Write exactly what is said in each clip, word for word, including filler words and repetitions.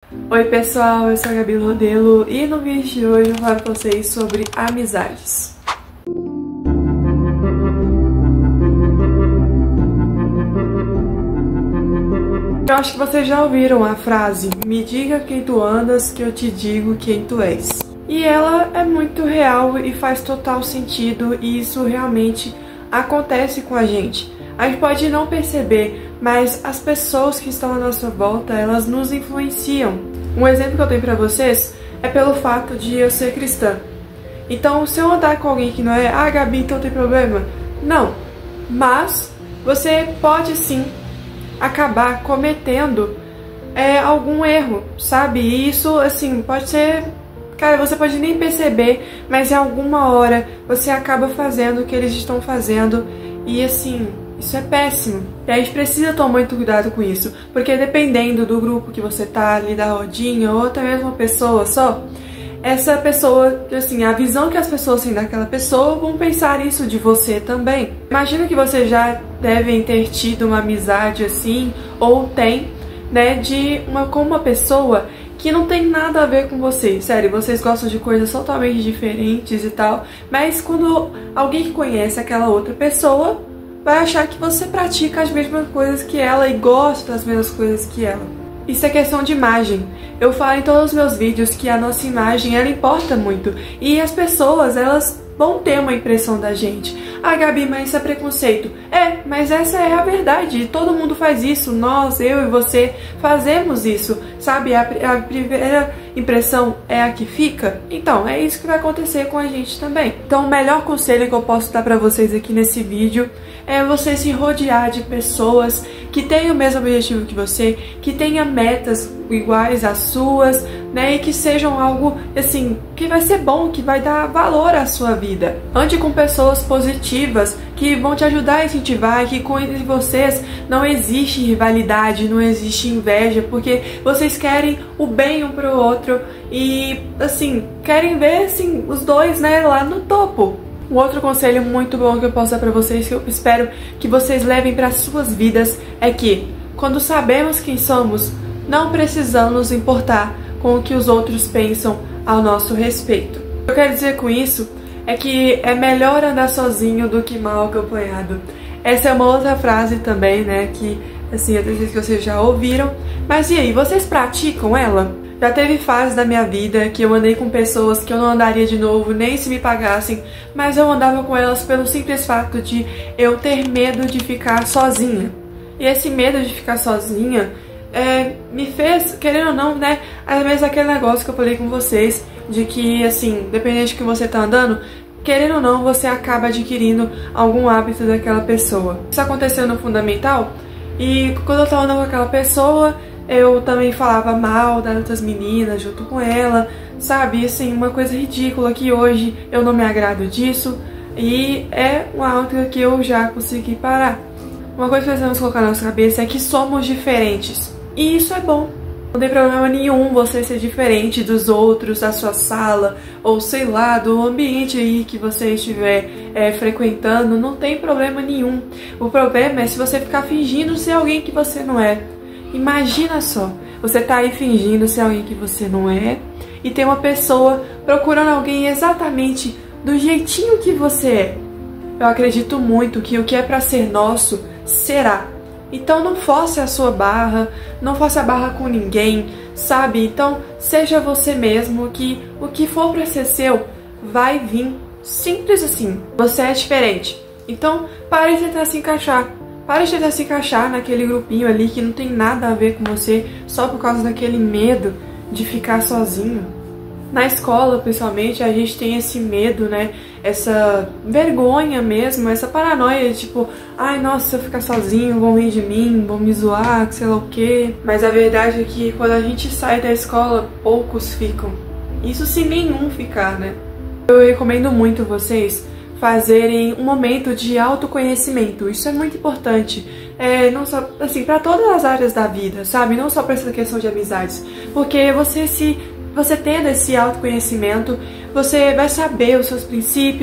Oi pessoal, eu sou a Gabi Rodelo e no vídeo de hoje eu vou falar pra vocês sobre amizades. Eu acho que vocês já ouviram a frase: me diga quem tu andas que eu te digo quem tu és. E ela é muito real e faz total sentido, e isso realmente acontece com a gente. A gente pode não perceber, mas as pessoas que estão à nossa volta, elas nos influenciam. Um exemplo que eu tenho pra vocês é pelo fato de eu ser cristã. Então, se eu andar com alguém que não é, ah, Gabi, então tem problema? Não. Mas você pode sim acabar cometendo é, algum erro, sabe? E isso, assim, pode ser... Cara, você pode nem perceber, mas em alguma hora você acaba fazendo o que eles estão fazendo e, assim, isso é péssimo. E a gente precisa tomar muito cuidado com isso, porque dependendo do grupo que você tá ali, da rodinha, ou até mesmo uma pessoa só, essa pessoa, assim, a visão que as pessoas têm daquela pessoa vão pensar isso de você também. Imagina que você já devem ter tido uma amizade assim, ou tem, né, de uma, com uma pessoa que não tem nada a ver com você. Sério, vocês gostam de coisas totalmente diferentes e tal, mas quando alguém que conhece aquela outra pessoa vai achar que você pratica as mesmas coisas que ela e gosta das mesmas coisas que ela. Isso é questão de imagem. Eu falo em todos os meus vídeos que a nossa imagem, ela importa muito. E as pessoas, elas vão ter uma impressão da gente. Ah, Gabi, mas isso é preconceito. É, mas essa é a verdade. Todo mundo faz isso. Nós, eu e você, fazemos isso. Sabe? A, a primeira impressão é a que fica. Então, é isso que vai acontecer com a gente também. Então, o melhor conselho que eu posso dar pra vocês aqui nesse vídeo é você se rodear de pessoas que tenham o mesmo objetivo que você, que tenham metas iguais às suas, né, e que sejam algo, assim, que vai ser bom, que vai dar valor à sua vida. Ande com pessoas positivas, que vão te ajudar a incentivar, que com entre vocês não existe rivalidade, não existe inveja, porque vocês querem o bem um pro outro e, assim, querem ver, assim, os dois, né, lá no topo. Um outro conselho muito bom que eu posso dar pra vocês, que eu espero que vocês levem para suas vidas, é que, quando sabemos quem somos, não precisamos nos importar com o que os outros pensam ao nosso respeito. O que eu quero dizer com isso é que é melhor andar sozinho do que mal acompanhado. Essa é uma outra frase também, né, que, assim, eu acredito que vocês já ouviram. Mas e aí, vocês praticam ela? Já teve fases da minha vida que eu andei com pessoas que eu não andaria de novo, nem se me pagassem, mas eu andava com elas pelo simples fato de eu ter medo de ficar sozinha. E esse medo de ficar sozinha é, me fez, querendo ou não, né, às vezes aquele negócio que eu falei com vocês, de que, assim, dependente de que você tá andando, querendo ou não, você acaba adquirindo algum hábito daquela pessoa. Isso aconteceu no fundamental, e quando eu tava andando com aquela pessoa, eu também falava mal das outras meninas junto com ela, sabe? Assim, uma coisa ridícula que hoje eu não me agrado disso e é uma alta que eu já consegui parar. Uma coisa que precisamos colocar na nossa cabeça é que somos diferentes e isso é bom. Não tem problema nenhum você ser diferente dos outros, da sua sala ou sei lá, do ambiente aí que você estiver é, frequentando, não tem problema nenhum. O problema é se você ficar fingindo ser alguém que você não é. Imagina só, você tá aí fingindo ser alguém que você não é e tem uma pessoa procurando alguém exatamente do jeitinho que você é. Eu acredito muito que o que é pra ser nosso, será. Então não force a sua barra, não force a barra com ninguém, sabe? Então seja você mesmo, que o que for pra ser seu vai vir. Simples assim. Você é diferente. Então pare de tentar se encaixar. Para de tentar se encaixar naquele grupinho ali que não tem nada a ver com você só por causa daquele medo de ficar sozinho. Na escola, principalmente, a gente tem esse medo, né? Essa vergonha mesmo, essa paranoia de tipo, ai, nossa, se eu ficar sozinho, vão rir de mim, vão me zoar, sei lá o quê. Mas a verdade é que quando a gente sai da escola, poucos ficam. Isso se nenhum ficar, né? Eu recomendo muito vocês fazerem um momento de autoconhecimento. Isso é muito importante, é, não só, assim, para todas as áreas da vida, sabe? Não só para essa questão de amizades, porque você se, você tendo esse autoconhecimento, você vai saber os seus princípios,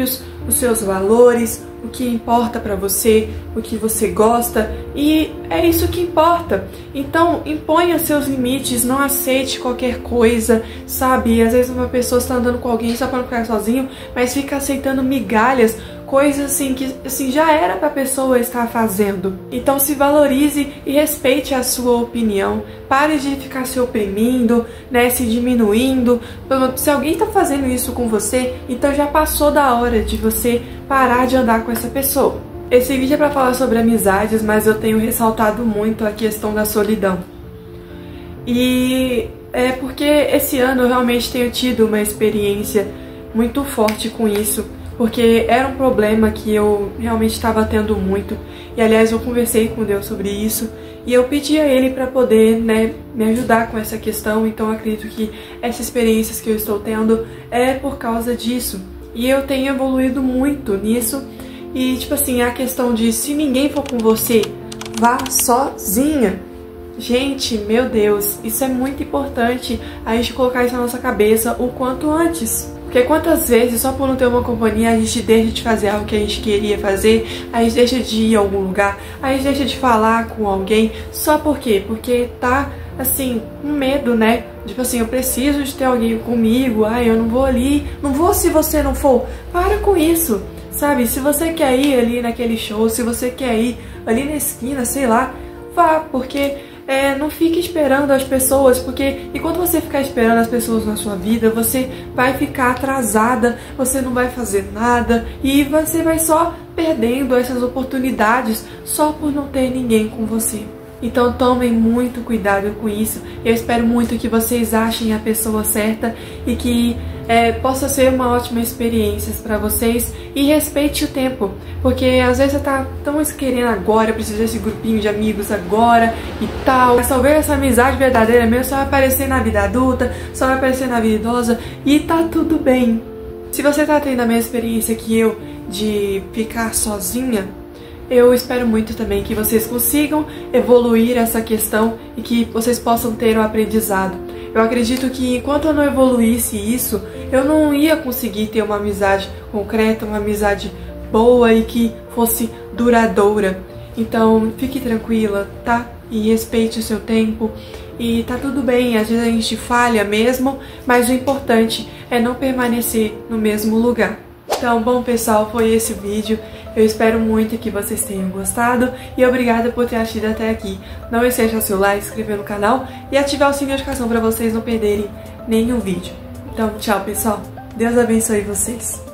os seus valores, o que importa pra você, o que você gosta, e é isso que importa. Então, imponha seus limites, não aceite qualquer coisa, sabe? Às vezes uma pessoa está andando com alguém só pra não ficar sozinho, mas fica aceitando migalhas, coisas assim que assim, já era pra pessoa estar fazendo. Então se valorize e respeite a sua opinião. Pare de ficar se oprimindo, né, se diminuindo. Se alguém tá fazendo isso com você, então já passou da hora de você parar de andar com essa pessoa. Esse vídeo é pra falar sobre amizades, mas eu tenho ressaltado muito a questão da solidão. E é porque esse ano eu realmente tenho tido uma experiência muito forte com isso. Porque era um problema que eu realmente estava tendo muito. E aliás, eu conversei com Deus sobre isso. E eu pedi a Ele para poder, né, me ajudar com essa questão. Então eu acredito que essas experiências que eu estou tendo é por causa disso. E eu tenho evoluído muito nisso. E tipo assim, a questão de se ninguém for com você, vá sozinha. Gente, meu Deus, isso é muito importante a gente colocar isso na nossa cabeça o quanto antes. Porque quantas vezes, só por não ter uma companhia, a gente deixa de fazer algo que a gente queria fazer, a gente deixa de ir a algum lugar, a gente deixa de falar com alguém, só por quê? Porque tá, assim, com medo, né? Tipo assim, eu preciso de ter alguém comigo, ai, eu não vou ali, não vou se você não for. Para com isso, sabe? Se você quer ir ali naquele show, se você quer ir ali na esquina, sei lá, vá, porque... É, não fique esperando as pessoas, porque enquanto você ficar esperando as pessoas na sua vida, você vai ficar atrasada, você não vai fazer nada e você vai só perdendo essas oportunidades só por não ter ninguém com você. Então tomem muito cuidado com isso. Eu espero muito que vocês achem a pessoa certa e que é, possa ser uma ótima experiência para vocês. E respeite o tempo, porque às vezes você tá tão querendo agora, precisa desse grupinho de amigos agora e tal. Mas talvez essa amizade verdadeira mesmo só vai aparecer na vida adulta, só vai aparecer na vida idosa e tá tudo bem. Se você tá tendo a mesma experiência que eu de ficar sozinha, eu espero muito também que vocês consigam evoluir essa questão e que vocês possam ter um aprendizado. Eu acredito que enquanto eu não evoluísse isso, eu não ia conseguir ter uma amizade concreta, uma amizade boa e que fosse duradoura. Então, fique tranquila, tá? E respeite o seu tempo. E tá tudo bem, às vezes a gente falha mesmo, mas o importante é não permanecer no mesmo lugar. Então, bom pessoal, foi esse o vídeo. Eu espero muito que vocês tenham gostado e obrigada por ter assistido até aqui. Não esqueça de deixar seu like, se inscrever no canal e ativar o sininho de notificação para vocês não perderem nenhum vídeo. Então, tchau pessoal. Deus abençoe vocês.